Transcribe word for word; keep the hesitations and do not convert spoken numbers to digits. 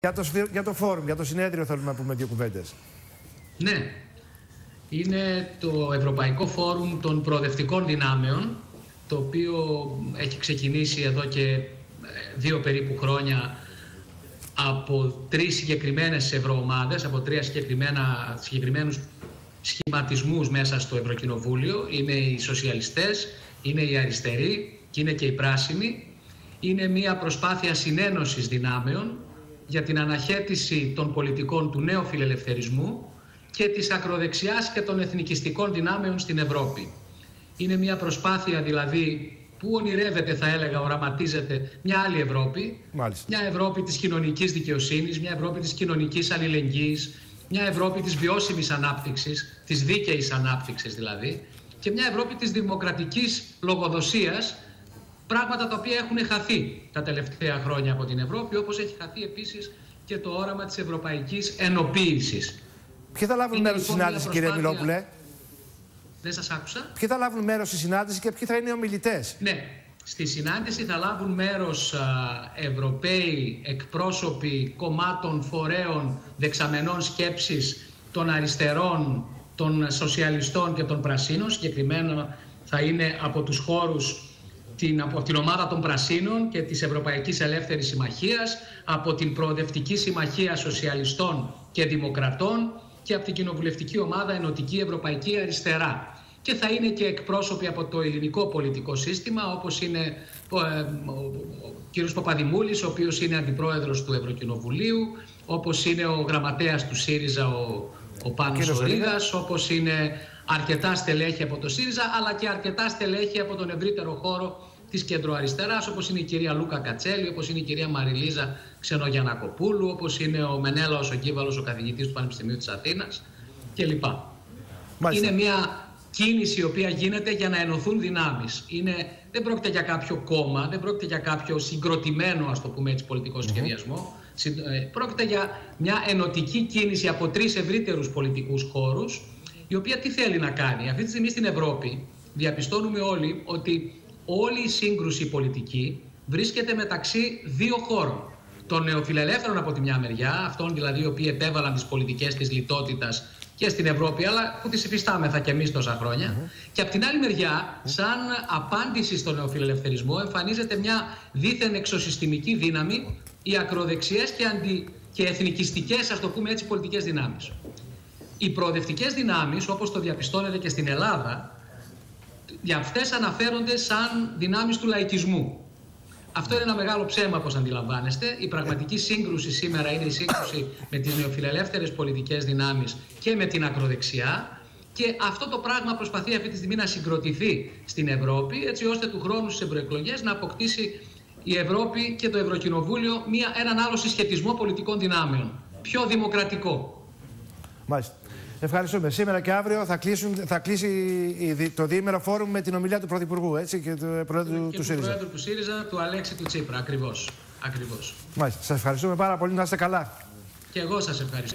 Για το, για το φόρουμ, για το συνέδριο θέλουμε να πούμε δύο κουβέντες. Ναι. Είναι το Ευρωπαϊκό Φόρουμ των Προοδευτικών Δυνάμεων, το οποίο έχει ξεκινήσει εδώ και δύο περίπου χρόνια από τρεις συγκεκριμένες ευρωομάδες, από τρία συγκεκριμένα, συγκεκριμένους σχηματισμούς μέσα στο Ευρωκοινοβούλιο. Είναι οι σοσιαλιστές, είναι οι αριστεροί και είναι και οι πράσινοι. Είναι μια προσπάθεια συνένωσης δυνάμεων για την αναχέτηση των πολιτικών του νέου φιλελευθερισμού και της ακροδεξιάς και των εθνικιστικών δυνάμεων στην Ευρώπη. Είναι μια προσπάθεια δηλαδή που ονειρεύεται, θα έλεγα, οραματίζεται μια άλλη Ευρώπη. Μάλιστα. Μια Ευρώπη της κοινωνικής δικαιοσύνης, μια Ευρώπη της κοινωνικής αλληλεγγύης, μια Ευρώπη της βιώσιμης ανάπτυξης, της δίκαιης ανάπτυξης δηλαδή, και μια Ευρώπη της δημοκρατικής λογοδοσίας, πράγματα τα οποία έχουν χαθεί τα τελευταία χρόνια από την Ευρώπη, όπως έχει χαθεί επίσης και το όραμα της ευρωπαϊκής ενοποίησης. Ποιοι θα λάβουν μέρος στη συνάντηση, κύριε Μιλόπουλε? Δεν σας άκουσα. Ποιοι θα λάβουν μέρος στη συνάντηση και ποιοι θα είναι οι ομιλητές? Ναι, στη συνάντηση θα λάβουν μέρος α, Ευρωπαίοι εκπρόσωποι κομμάτων, φορέων, δεξαμενών σκέψης, των αριστερών, των σοσιαλιστών και των πρασίνων. Συγκεκριμένα θα είναι από τους χώρους την, από την ομάδα των Πρασίνων και της Ευρωπαϊκής Ελεύθερης Συμμαχίας, από την Προοδευτική Συμμαχία Σοσιαλιστών και Δημοκρατών και από την κοινοβουλευτική ομάδα Ενωτική Ευρωπαϊκή Αριστερά. Και θα είναι και εκπρόσωποι από το ελληνικό πολιτικό σύστημα, όπως είναι ο, ο, ο κ. Παπαδημούλης, ο οποίος είναι αντιπρόεδρος του Ευρωκοινοβουλίου, όπως είναι ο γραμματέας του ΣΥΡΙΖΑ, ο, ο Πάνος ο Ρήγας, όπως είναι αρκετά στελέχη από το ΣΥΡΙΖΑ, αλλά και αρκετά στελέχη από τον ευρύτερο χώρο της κεντροαριστεράς, όπως είναι η κυρία Λούκα Κατσέλη, όπως είναι η κυρία Μαριλίζα Ξενογιανακοπούλου, όπως είναι ο Μενέλαος ο Κύβαλος, ο καθηγητής του Πανεπιστημίου της Αθήνας κλπ. Είναι μια κίνηση η οποία γίνεται για να ενωθούν δυνάμεις. Είναι, δεν πρόκειται για κάποιο κόμμα, δεν πρόκειται για κάποιο συγκροτημένο, ας το πούμε έτσι, πολιτικό σχεδιασμό. Mm-hmm. Πρόκειται για μια ενωτική κίνηση από τρεις ευρύτερους πολιτικούς χώρους, η οποία τι θέλει να κάνει? Αυτή τη στιγμή στην Ευρώπη διαπιστώνουμε όλοι ότι όλη η σύγκρουση πολιτική βρίσκεται μεταξύ δύο χώρων. Των νεοφιλελεύθερων από τη μια μεριά, αυτών δηλαδή οι οποίοι επέβαλαν τις πολιτικές της λιτότητας και στην Ευρώπη, αλλά που τις υφιστάμεθα και εμείς τόσα χρόνια. Mm-hmm. Και από την άλλη μεριά, σαν απάντηση στον νεοφιλελευθερισμό, εμφανίζεται μια δίθεν εξωσυστημική δύναμη, οι ακροδεξιές και, αντι... και εθνικιστικές, ας το πούμε έτσι, πολιτικές δυνάμεις. Οι προοδευτικές δυνάμεις, όπως το διαπιστώνεται και στην Ελλάδα, για αυτές αναφέρονται σαν δυνάμεις του λαϊκισμού. Αυτό είναι ένα μεγάλο ψέμα, όπως αντιλαμβάνεστε. Η πραγματική σύγκρουση σήμερα είναι η σύγκρουση με τις νεοφιλελεύθερες πολιτικές δυνάμεις και με την ακροδεξιά. Και αυτό το πράγμα προσπαθεί αυτή τη στιγμή να συγκροτηθεί στην Ευρώπη, έτσι ώστε του χρόνου στις ευρωεκλογές να αποκτήσει η Ευρώπη και το Ευρωκοινοβούλιο μια, έναν άλλο συσχετισμό πολιτικών δυνάμεων. Πιο δημοκρατικό. Μάλιστα. Ευχαριστούμε. Σήμερα και αύριο θα, κλείσουν, θα κλείσει το διήμερο φόρουμ με την ομιλία του Πρωθυπουργού, έτσι, και του Προέδρου και του ΣΥΡΙΖΑ. του Προέδρου του ΣΥΡΙΖΑ, του Αλέξη του Τσίπρα. Ακριβώς. Ακριβώς. Μάλιστα. Σας ευχαριστούμε πάρα πολύ. Να είστε καλά. Και εγώ σας ευχαριστώ.